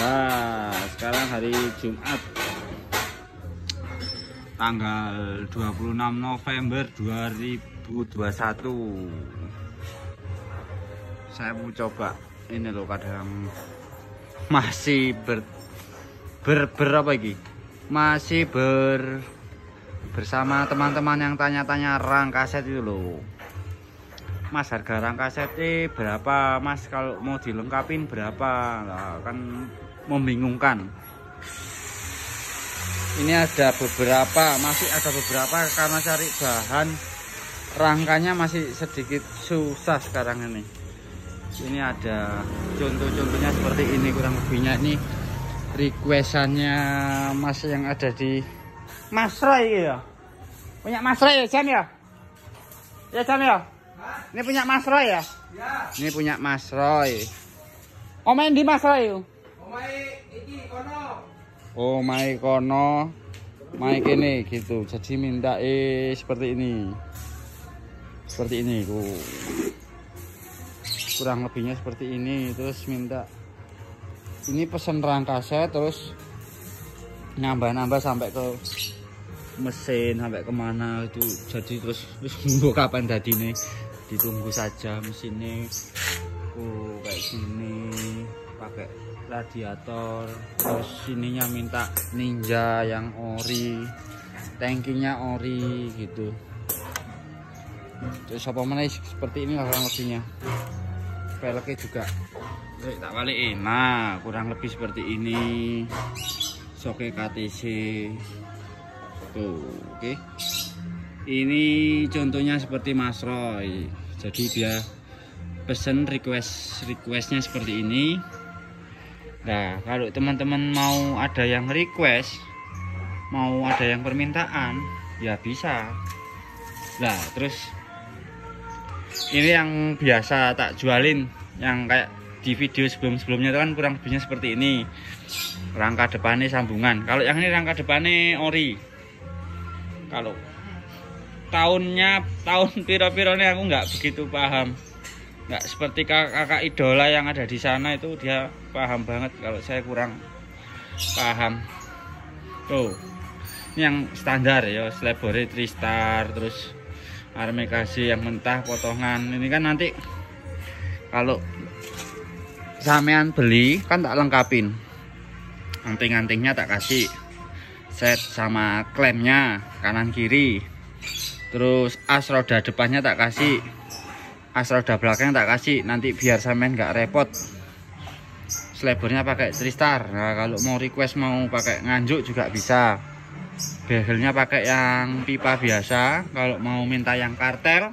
Nah, sekarang hari Jumat tanggal 26 November 2021. Saya mau coba ini loh, kadang masih masih bersama teman-teman yang tanya-tanya rang kaset itu loh. Mas, harga rang kaset berapa Mas, kalau mau dilengkapin berapa? Nah, kan membingungkan. Ini ada beberapa, masih ada beberapa karena cari bahan rangkanya masih sedikit susah sekarang ini. Ini ada contoh-contohnya seperti ini, kurang lebihnya ini requestannya Mas yang ada di Mas Roy ya. Punya Mas Roy ya, Jan ya? Ya, Jan ya? Ini punya Mas Roy ya? Ya. Ini punya Mas Roy. Main di Mas Roy. Oh, main kono. Main kene gitu. Jadi minta seperti ini. Seperti ini tuh. Kurang lebihnya seperti ini, terus minta ini pesen rang kaset, terus nambah-nambah sampai ke mesin, sampai kemana itu. Jadi terus nunggu kapan tadi nih, ditunggu saja mesinnya. Kayak gini, pakai radiator, terus sininya minta Ninja yang ori, tankinya ori gitu. Terus apa mana seperti ini kurang lebihnya. Velgnya juga tak balikin. Nah, kurang lebih seperti ini. Soke KTC tuh, oke. Ini contohnya seperti Mas Roy. Jadi dia pesen requestnya seperti ini. Nah, kalau teman-teman mau ada yang request, mau ada yang permintaan, ya bisa. Nah, terus ini yang biasa tak jualin, yang kayak di video sebelum-sebelumnya itu kan kurang lebihnya seperti ini. Rangka depannya sambungan. Kalau yang ini rangka depannya ori. Kalau tahun piro-pirone aku nggak begitu paham. Nggak seperti kakak idola yang ada di sana, itu dia paham banget. Kalau saya kurang paham. Tuh, ini yang standar ya, Slebore Tristar, terus arme kasih yang mentah potongan. Ini kan nanti kalau sampean beli kan tak lengkapin, anting-antingnya tak kasih set sama klemnya kanan kiri, terus as roda depannya tak kasih, as roda belakangnya tak kasih. Nanti biar sampean nggak repot, slebornya pakai Tristar. Nah, kalau mau request mau pakai nganjuk juga bisa. Bezelnya pakai yang pipa biasa. Kalau mau minta yang kartel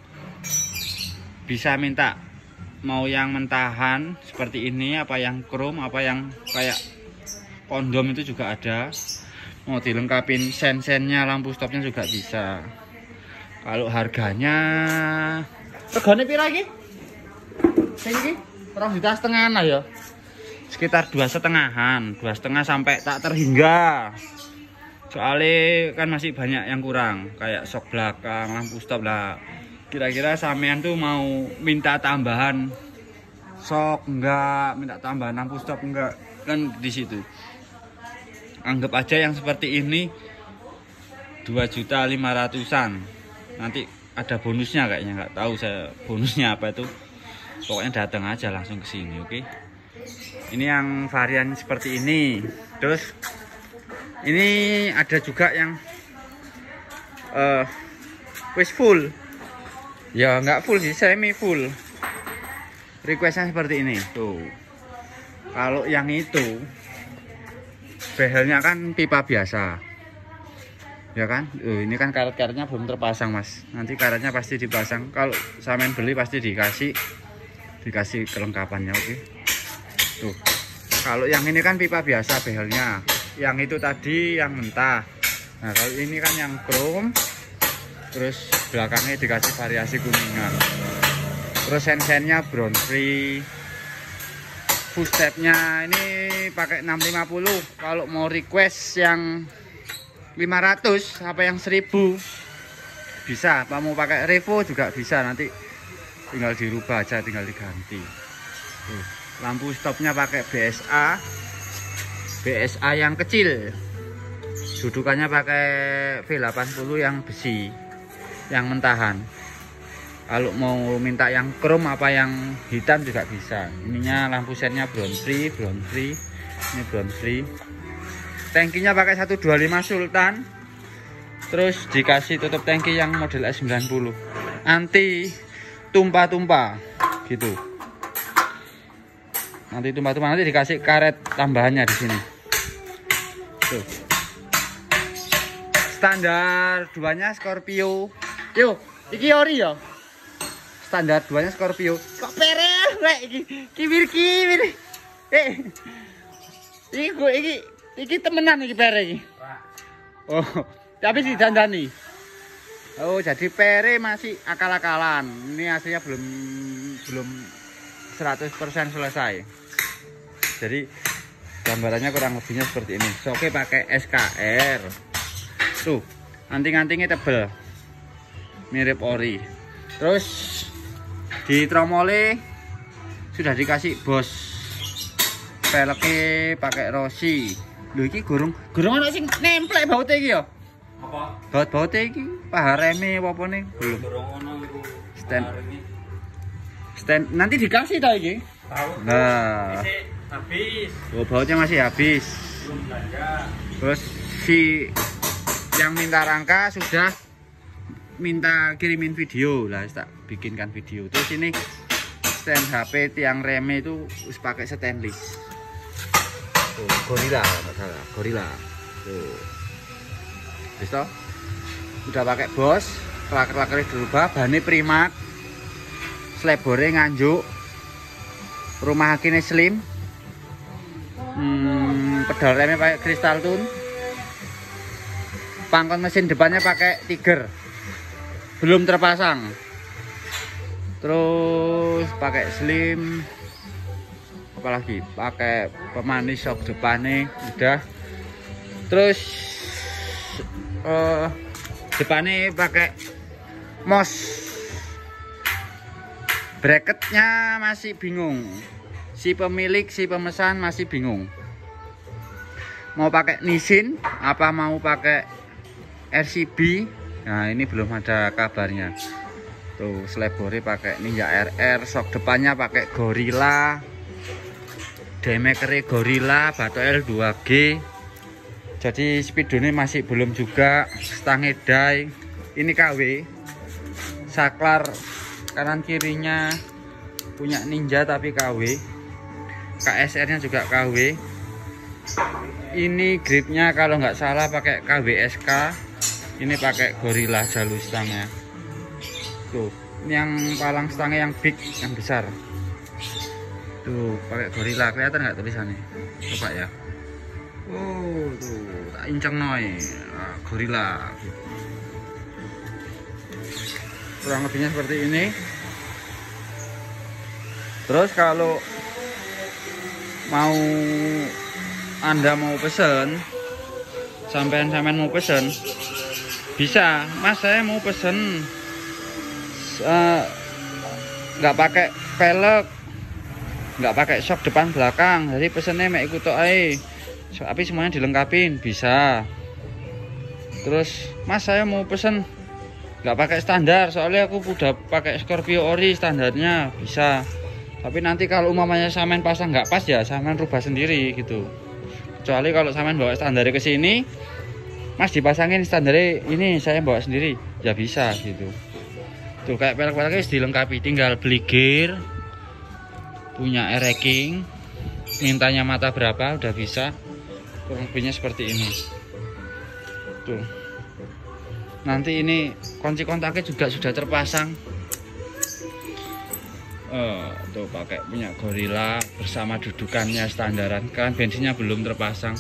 bisa minta, mau yang mentahan seperti ini, apa yang chrome, apa yang kayak kondom itu juga ada. Mau dilengkapin sen-sennya, lampu stopnya juga bisa. Kalau harganya pira iki? Sing iki 2,5 lah ya. Sekitar 2,5-an, 2,5 sampai tak terhingga. Soalnya kan masih banyak yang kurang, kayak sok belakang, lampu stop lah. Kira-kira sampean tuh mau minta tambahan sok enggak, minta tambahan lampu stop enggak, kan di situ. Anggap aja yang seperti ini 2.500.000-an. Nanti ada bonusnya kayaknya, nggak tahu saya bonusnya apa itu. Pokoknya datang aja langsung ke sini, oke. Ini yang varian seperti ini. Terus ini ada juga yang wis full. Ya nggak full sih, semi full. Requestnya seperti ini tuh. Kalau yang itu bezelnya kan pipa biasa, ya kan? Ini kan karet-karetnya belum terpasang Mas. Nanti karetnya pasti dipasang. Kalau sampean beli pasti dikasih kelengkapannya, oke. Tuh. Kalau yang ini kan pipa biasa bezelnya. Yang itu tadi yang mentah. Nah, kalau ini kan yang chrome, terus belakangnya dikasih variasi kuningan. Terus sen-sennya brown free. Footstepnya ini pakai 650. Kalau mau request yang 500 apa yang 1000 bisa. Apa mau pakai revo juga bisa, nanti tinggal dirubah aja, tinggal diganti. Lampu stopnya pakai BSA BSA yang kecil. Dudukannya pakai V80 yang besi, yang mentahan. Kalau mau minta yang chrome apa yang hitam juga bisa. Ininya lampu sennya brown free. Ini brown free. Tangkinya pakai 125 Sultan. Terus dikasih tutup tangki yang model S90. Anti tumpah-tumpah gitu. Nanti tumpah-tumpah, nanti dikasih karet tambahannya di sini. Tuh. Standar duanya Scorpio. Yo, iki ori ya. Standar duanya Scorpio. Kok perel rek iki. Kiwir-kiwir. Iki temenan iki pere iki. Oh, tapi didandani. Oh, jadi pere masih akal-akalan. Ini aslinya belum 100% selesai. Jadi gambarannya kurang lebihnya seperti ini. Soke pakai SKR. Tuh, anting-antingnya tebel, mirip ori. Terus di tromole sudah dikasih bos, peleknya pakai Rossi. Lho iki gurung ana sing nemplek baute iki ya. Apa? Baut-baute iki paha reme apa nih? Belum. Gurung ono iku. Stand nanti dikasih tau iki. Tahu. Nah, habis. Oh, bautnya masih habis. Belum belanja. Terus si yang minta rangka sudah minta kirimin video lah, tak bikinkan video. Terus ini stand HP tiang reme itu harus pakai stainless. Tuh, Gorilla masalah, Gorilla. Tuh. Bisa? Udah pakai bos, laker-lakernya dirubah, bannya primat, slebore nganjuk, rumah hakine slim, pedal remnya pakai kristal tune. Pangkon mesin depannya pakai Tiger, belum terpasang. Terus pakai slim, apalagi pakai pemanis shock depannya udah. Terus depannya pakai mos. Bracketnya masih bingung. Si pemilik, si pemesan masih bingung. Mau pakai Nissin apa mau pakai RCB, nah ini belum ada kabarnya. Tuh slebore pakai Ninja RR, shock depannya pakai Gorilla, demaker Gorilla, bato L2G. Jadi spidone masih belum juga, stangnya die. Ini KW, saklar kanan kirinya punya Ninja tapi KW, KSR nya juga KW. Ini gripnya kalau nggak salah pakai KWSK. Ini pakai Gorilla jalur stangnya. Tuh, ini yang palang stangnya yang big, yang besar. Tuh, pakai Gorilla. Kelihatan nggak tulisannya? Coba ya. Oh, tuh, tak inceng noy. Nah, Gorilla. Kurang lebihnya seperti ini. Terus kalau Anda mau pesen, sampean mau pesen, bisa, Mas saya mau pesen nggak pakai velg, nggak pakai shock depan belakang, jadi pesennya mek ikut ae, tapi semuanya dilengkapin, bisa. Terus Mas saya mau pesen nggak pakai standar, soalnya aku udah pakai Scorpio ori standarnya, bisa. Tapi nanti kalau umpamanya sampean pasang nggak pas ya sampean rubah sendiri gitu. Kecuali kalau sampean bawa standarnya ke sini, Mas dipasangin standarnya ini saya bawa sendiri, ya bisa gitu. Tuh kayak pelek-peleknya dilengkapi, tinggal beli gear, punya air-racking, mintanya mata berapa udah bisa. Kurang lebihnya seperti ini. Tuh. Nanti ini kunci kontaknya juga sudah terpasang. Tuh pakai punya Gorilla bersama dudukannya standaran, kan bensinnya belum terpasang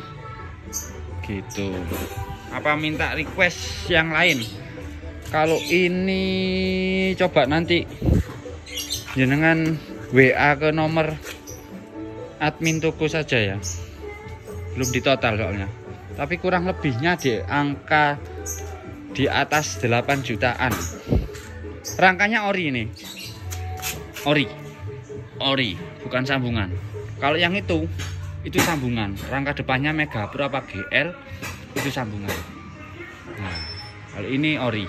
gitu. Apa minta request yang lain? Kalau ini coba nanti jenengan WA ke nomor admin toko saja ya, belum ditotal soalnya, tapi kurang lebihnya di angka di atas 8 jutaan. Rangkanya ori ini, ori bukan sambungan. Kalau yang itu itu sambungan. Rangka depannya Mega Pro apa GL itu sambungan. Nah, kalau ini ori.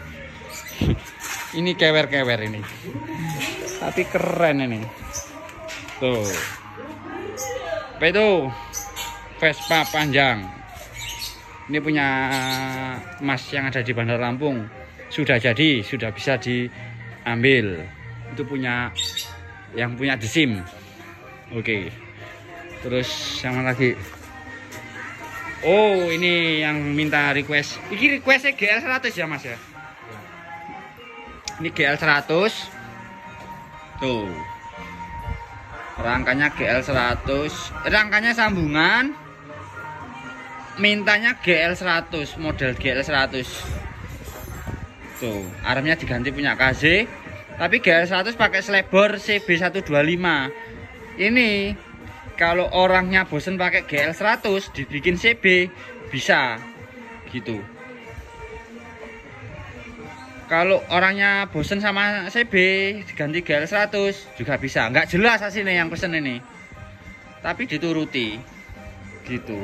Ini kewer-kewer ini. Tapi keren ini. Tuh. Apa itu? Vespa panjang. Ini punya Mas yang ada di Bandar Lampung. Sudah jadi, sudah bisa diambil. Itu punya yang punya desim. Oke. Terus yang mana lagi? Oh, ini yang minta request. Ini requestnya GL 100 ya Mas ya? Ini GL 100. Tuh. Rangkanya GL 100. Rangkanya sambungan. Mintanya GL 100, model GL 100. Tuh, armnya diganti punya KZ. Tapi GL 100 pakai selebor CB125. Ini kalau orangnya bosen pakai GL 100 dibikin CB bisa gitu. Kalau orangnya bosen sama CB diganti GL 100 juga bisa. Nggak jelas hasilnya yang pesen ini, tapi dituruti gitu.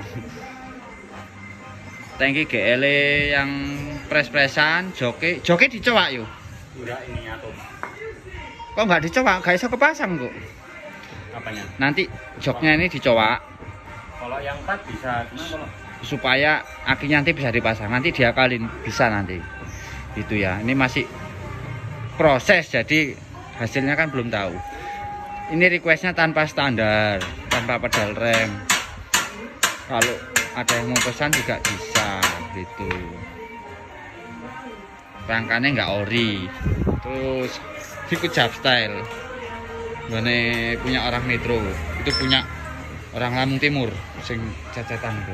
Tangki GL yang pres-presan, joki dicowak yuk. Udah ini atau kok nggak dicowak? Gak bisa kepasang kok. apanya? Nanti joknya ini dicowak. Kalau yang 4 bisa, cuma kalau Supaya akinya nanti bisa dipasang, nanti diakalin bisa nanti. Gitu ya. Ini masih proses, jadi hasilnya kan belum tahu. Ini requestnya tanpa standar, tanpa pedal rem. Kalau ada yang mau pesan juga bisa gitu. Rangkanya nggak ori. Terus ikut job style. Ini punya orang Metro, itu punya orang Lampung Timur, sing cacatan itu.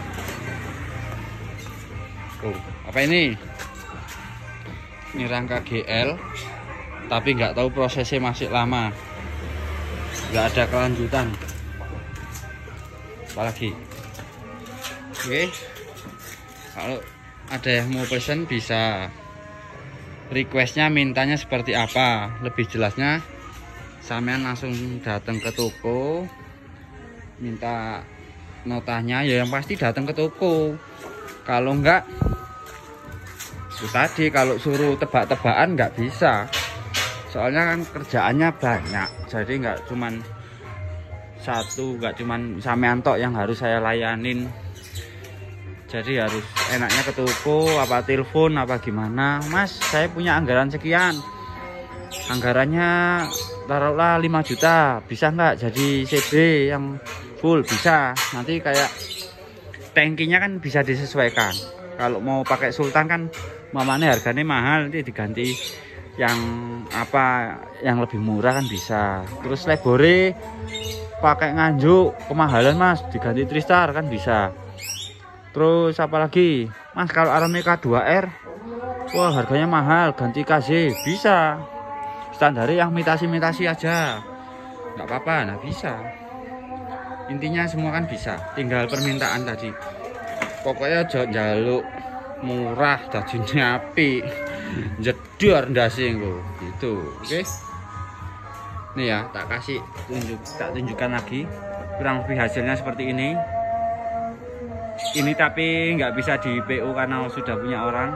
Oh, apa ini? Ini rangka GL, tapi nggak tahu prosesnya masih lama, nggak ada kelanjutan. Apalagi, oke, kalau ada yang mau pesen bisa. Requestnya mintanya seperti apa, lebih jelasnya sampean langsung datang ke toko, minta notanya ya, yang pasti datang ke toko. Kalau enggak, itu tadi, kalau suruh tebak-tebakan nggak bisa, soalnya kan kerjaannya banyak, jadi nggak cuman satu, nggak cuman sampean tok yang harus saya layanin. Jadi harus enaknya ke toko, apa telepon, apa gimana. Mas, saya punya anggaran sekian, anggarannya taruhlah 5 juta, bisa nggak jadi CB yang full? Bisa. Nanti kayak tangkinya kan bisa disesuaikan. Kalau mau pakai Sultan kan mamanya harganya mahal, nanti diganti yang apa, yang lebih murah kan bisa. Terus lebore pakai nganjuk kemahalan Mas, diganti Tristar kan bisa. Terus apalagi Mas, kalau Arameka 2R wah harganya mahal, ganti KZ bisa. Standarnya yang imitasi aja nggak apa-apa, nah bisa. Intinya semua kan bisa, tinggal permintaan tadi. Pokoknya jaluk murah, dagingnya api, jedor ndase engko gitu. Oke. Nih ya, tak tunjukkan lagi kurang lebih hasilnya seperti ini. Ini tapi nggak bisa di PO karena sudah punya orang.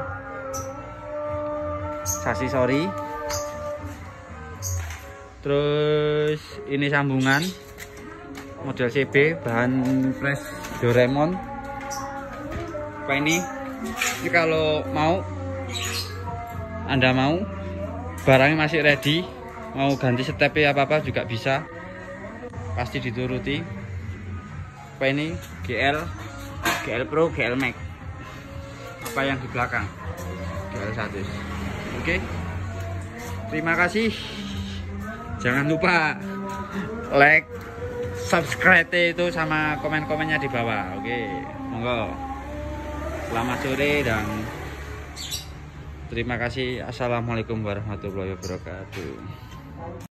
Sasis sorry. Terus ini sambungan model CB, bahan fresh Doraemon. Apa ini? Ini kalau mau, Anda mau, barangnya masih ready, mau ganti setepnya apa juga bisa, pasti dituruti. Apa ini? GL Pro, GL Max. Apa yang di belakang? GL 100. Oke. Terima kasih. Jangan lupa like, subscribe itu sama komen-komennya di bawah. Oke, monggo. Selamat sore dan terima kasih. Assalamualaikum warahmatullahi wabarakatuh.